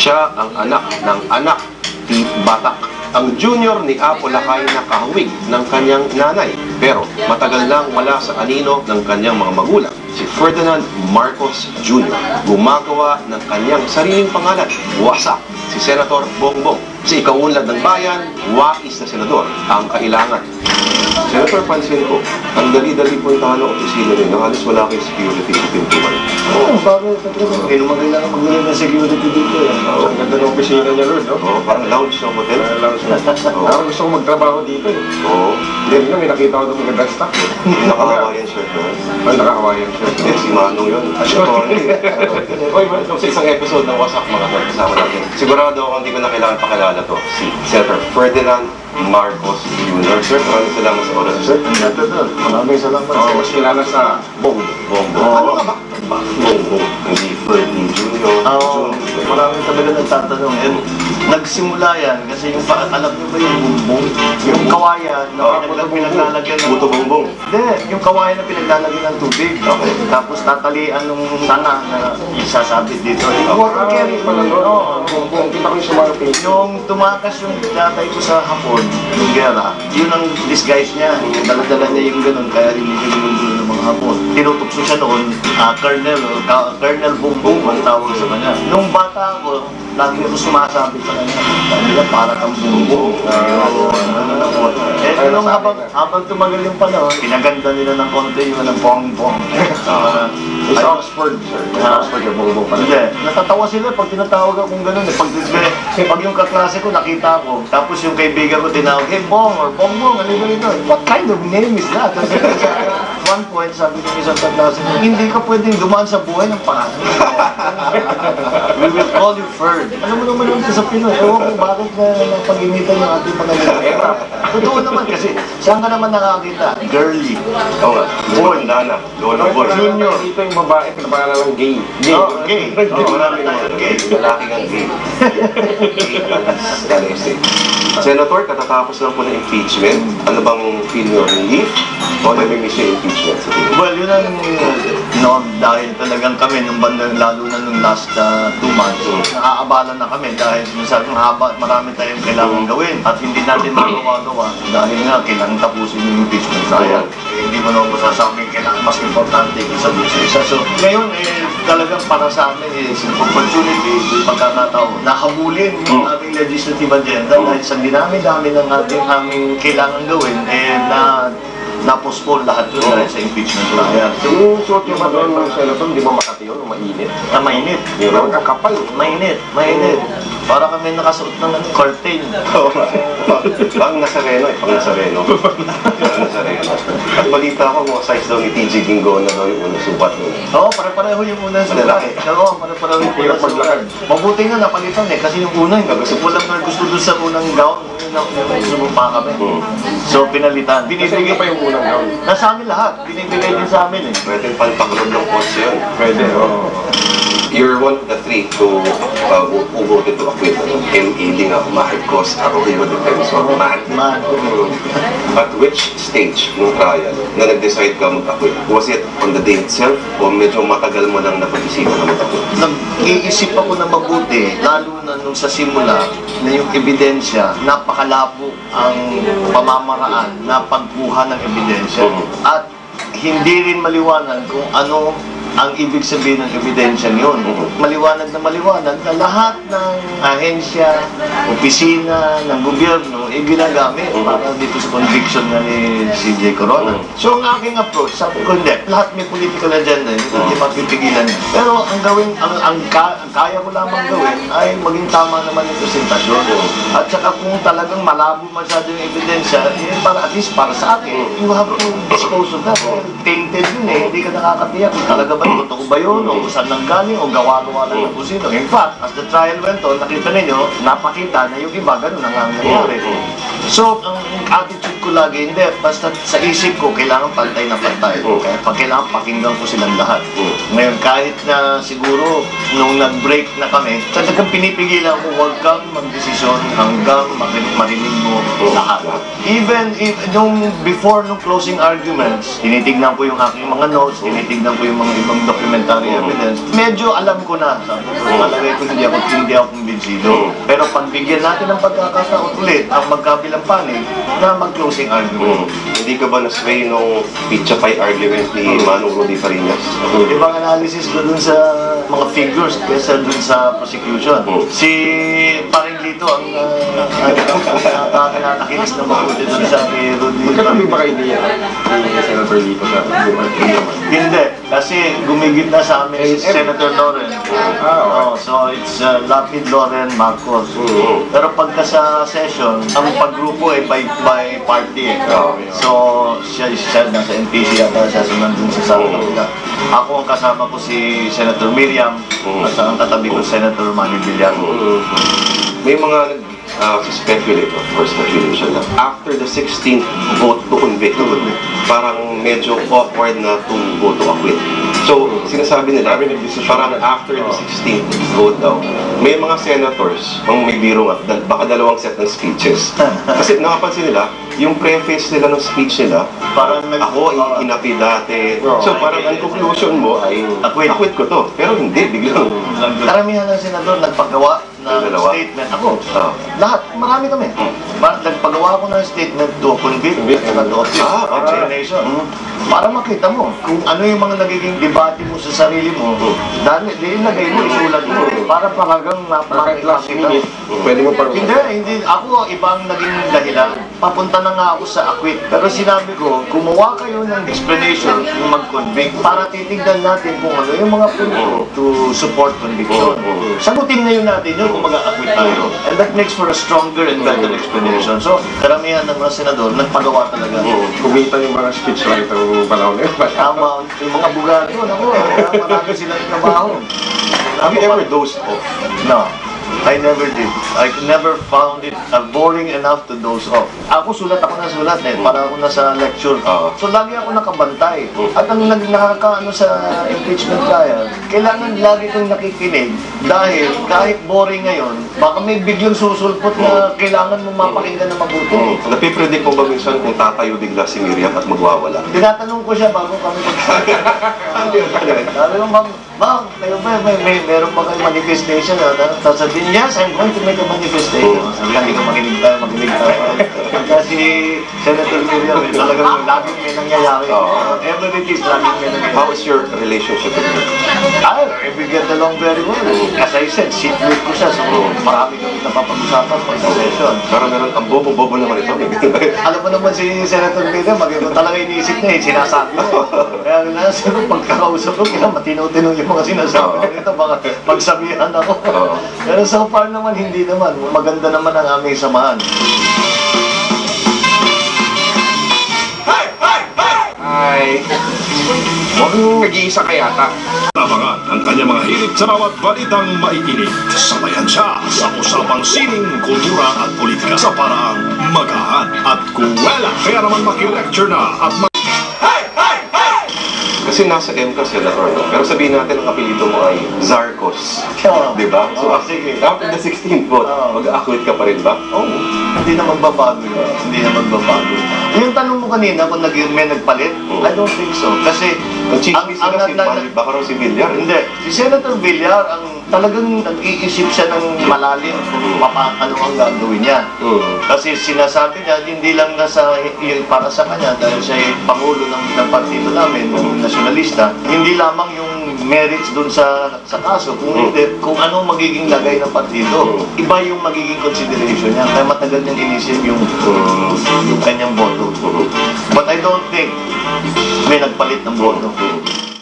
Siya ang anak ng anak ni Batak. Ang junior ni Apo Lakay na kahawig ng kanyang nanay, pero matagal nang wala sa anino ng kanyang mga magulang. Si Ferdinand Marcos Jr. gumagawa ng kanyang sariling pangalan, Wasak. Si Senator Bongbong, sa ikaunlad ng bayan, wais na senador ang kailangan. Senator, pansin ko, ang dali-dali puntahan ng opisina rin, halos wala kayong security sa pintuan. Oo, bakit? Hindi naman kailangan maglagay ng security dito eh. Ang ganda ng opisina niya, Lord, no? Oo, parang lounge ng hotel. Parang gusto ko magtrabaho dito eh. Oo. Hindi rin may nakita ko doon magandang stock. Naka-Hawaiian shirt na yun. Ay, naka-Hawaiian shirt. Yes, si Manong yun. Oy, sa isang episode ng Wasak, mga tol, kasama natin. Sigurado ako hindi ko na kailangan pakilala to. Si Senator Ferdinand Marcos Jr. Sir, maraming salamat sa oras, sir. Maraming salamat. Oo, mas kilala sa Bongbong. Bongbong. Ano nga ba? Bongbong. Hindi Ferdy Jr. Oo, maraming talaga nagtatanong. Nagsimula yan kasi yung alam niyo ba yung bumbong? Yung kawayan na pinaglalagyan ng... Buto Bongbong. Hindi, yung kawayan na pinaglalagyan ng tubig. Okay. Tapos tatalian nung tanga na isasabit dito. Water carry pala doon. Oo, Bongbong. Kita ko yung sumarapin. Yung tumakas yung tatay ko sa Hapon, yung gera, yun ang disguise niya. Dala-dala niya yung ganun, kaya hindi siya ginugulo ng mga Hapon. Tinutokso siya noon, Colonel Bongbong ang tawag sa kanya. Nung bata ako, lagi ko sumasabi sa kanya, nila para kang Bongbong. Nung habang tumagal yung panahon, pinaganda nila ng konti yung ng Bongbong. It's Oxford, sir. Oxford yung Bongbong pala. Hindi, natatawa sila pag tinatawag akong gano'n. Pag yung kaklase ko, nakita ko, tapos yung kaibigan ko tinawag, hey, Bong or Bongbong, ano ba ito? What kind of name is that? At one point, sabi ng isang kaklase ko, hindi ka pwedeng dumaan sa buhay ng pangalan. We will call you Ferd. Alam mo naman naman sa Pinoy, ewan ko bakit na pag-imitan yung ating pangalan. Totoo naman kasi, saan ka naman nakakita? Girly. Oo nga. Boy, Nana. Lola Boy. Junior. Dito yung babae, pinapangalan ng gay. Gay. Gay. Marami tayo gay. Lalaki kang gay. Senator, katatapos lang po ng impeachment. Ano bang feel nyo? Relief? O namimiss yung impeachment? Well, yun ang, dahil talagang kami nung bandang, lalo na nung last 2 months, nakaabalan na kami dahil masyadong haba at marami tayong kailangan gawin at hindi natin magawa-gawa dahil nga kailangan tapusin yung impeachment. Kaya hindi mo naman masasabing kailangan mas importante isa doon sa isa. So, ngayon, talagang para sa amin is opportunity, pagkakataon, nahabulin yung aming legislative agenda dahil sa dinami-dami ng aming kailangan gawin, na-postpone lahat yun dahil sa impeachment trial. Yung suot yung ba doon ng Senator, di ba Makati yun? Mainit. Mainit. Yung kakapal. Mainit. Para kami nakasuot ng curtain. Pang Nazareno eh. Pang Nazareno. At balita ko, mga size daw ni TG Gingo na daw yung unang sukat nun. Oo, pare-pareho yung unang sukat. Oo, pare-pareho yung unang sukat. Mabuti nga napalitan eh, kasi yung unang, gusto doon sa unang gown, sumumpa kami. So, pinalitan. Binibigay pa yung unang gown. Nasa amin lahat. Binibigay din sa amin eh. Pwede palpaglod ng post yun. Pwede, oo. You're one of the 3 who voted to acquit M.E. nga Marcos Arroyo Defensor. At which stage ng trial na nag-decide ka mag-acquit? Was it on the day itself o medyo matagal mo nang napag-isipan na mag-acquit? Nag-iisip ako na mabuti, lalo na nung sa simula na yung ebidensya, napakalabo ang pamamaraan na pagkuha ng ebidensya. At hindi rin maliwanag kung ano ang ibig sabihin ng ebidensya yun. Maliwanag na lahat ng ahensya, opisina, ng gobyerno ay ginagamit para dito sa conviction na ni CJ Corona. So ang aking approach, sabi ko hindi, lahat may political agenda, hindi natin mapipigilan. Pero ang gawin, ang kaya ko lamang gawin ay maging tama naman yung presentasyon. At saka kung talagang malabo masyado yung ebidensya, para at least para sa akin, you have to dispose of that. Tainted yun eh, hindi ka nakakatiyak kung talaga ba totoo ba yun, o saan nang galing, o gawa-gawa lang ng kusino. In fact, as the trial went on, nakita ninyo, napakita na yung iba, ganun ang nangyari. So, ang attitude ko lagi, hindi, basta sa isip ko, kailangan pantay na pantay. Kaya pag kailangan pakinggan ko silang lahat. Ngayon, kahit na siguro, nung nag-break na kami, talagang pinipigilan ko, huwag kang magdesisyon hanggang marinig mo lahat. Even before nung closing arguments, tinitignan ko yung aking mga notes, tinitignan ko yung mga ibang documentary evidence. Medyo alam ko na, sabi ko, malagay ko hindi ako kumbinsido. Pero pagbigyan natin ng pagkakataon ulit ang magkabilang panig na mag-closing argument. Hindi ka ba na-sway nung pizza pie argument ni Manong Rudy Fariñas? Ibang analysis ko dun sa mga figures kesa dun sa prosecution. Si Paring Lito ang nakinis na mabuti dun sa kay Rudy. Magkatabi ba kayo niya ni Senator Lito sa Hindi, kasi gumigit na sa amin si Senator Loren. So it's Lapid, Loren, Marcos. Pero pagka sa session, ang paggrupo ay by party. So siya nasa NPC at siya nandun sa kabila. Ako ang kasama ko si Senator Miriam at ang katabi ko Senator Manny Villar. May mga speculate, of course, speculation lang. After the 16th vote to convict, parang medyo awkward na to vote to acquit. So, sinasabi nila, parang after the 16th vote daw, may mga senators, ang may biro nga, baka dalawang set ng speeches. Kasi nakapansin nila, yung preface nila ng speech nila, Parang ako inapi dati. So, parang ang conclusion mo ay, acquit ko to. Pero hindi, biglang. Karamihan ng senador nagpagawa ng statement. Ako, lahat, marami kami. Nagpagawa ako ng statement to convict at to examination. Para makita mo kung ano yung mga nagiging debate mo sa sarili mo. Dahil nilagay mo, isulat mo. Para hanggang makita. Pwede mo parang... Hindi. Ako, ibang naging dahilan. Papunta na nga ako sa acquit. Pero sinabi ko, gumawa kayo ng explanation yung mag-convict para titignan natin kung ano yung mga punto to support conviction. Sagutin ngayon natin yun kung mag-acquit tayo. And that makes for a stronger and better explanation. So, karamihan ng mga senador, nagpagawa talaga. Kumita yung mga speechwriter ng panahon na yun. Tama, yung mga bugato, marami silang trabaho. Have you ever dozed off? No, I never did. I never found it boring enough to doze off. Ako sulat ako ng sulat para ako nasa lecture. So lagi ako nakabantay. At ang nakakaano sa impeachment trial, kailangan lagi kong nakikinig dahil kahit boring ngayon, baka may biglang susulpot na kailangan mo mapakinggan na mabuti. Napipredict mo ba minsan kung tatayo bigla si Miriam at magwawala? Tinatanong ko siya bago kami sabi ko, ma'am, kayo ba, meron ba kayong manifestation? Tapos sabihin, yes, I'm going to make a manifestation. Sabi ka, hindi ka makinig tayo. Kasi Senator Miriam, talagang laging may nangyayari. Every week is laging may nangyayari. How is your relationship with her? We get along very well. As I said, seatmate ko siya. So, marami kami napapag-usapan pag sa session. Pero meron ang bobo-bobo naman ito. Alam mo naman si Senator Miriam, maganda talaga iniisip niya, sinasabi niya. Kaya siguro pagkakausap ko, kaya matino-tino yung mga sinasabi ko nito, baka magsabihan ako. Pero so far naman, hindi naman. Maganda naman ang aming samahan. Ay, mukhang nag-iisa ka yata. Abangan ang kanyang mga hilig sa bawat balitang maiinit. Sabayan siya sa usapang sining, kultura at politika sa paraang magahan at kuwela. Kaya naman maki-lecture na at Kasi nasa MCA senator, no? Pero sabihin natin ang apelido mo ay Zarcos. Diba? So, after the 16th vote, mag-acquit ka pa rin ba? Hindi na magbabago yun. Hindi na magbabago. Yung tanong mo kanina kung may nagpalit, I don't think so. Kasi ang chismis nila baka raw si Villar. Hindi. Si Senator Villar, ang talagang nag-iisip siya ng malalim kung ano ang gagawin niya. Kasi sinasabi niya, hindi lang para sa kanya dahil siya ay pangulo ng partido namin, ng nasyonalista, hindi lamang yung merits dun sa kaso, kung ano magiging lagay ng partido. Iba yung magiging consideration niya. Kaya matagal niyang inisip yung kanyang boto. But I don't think may nagpalit ng boto.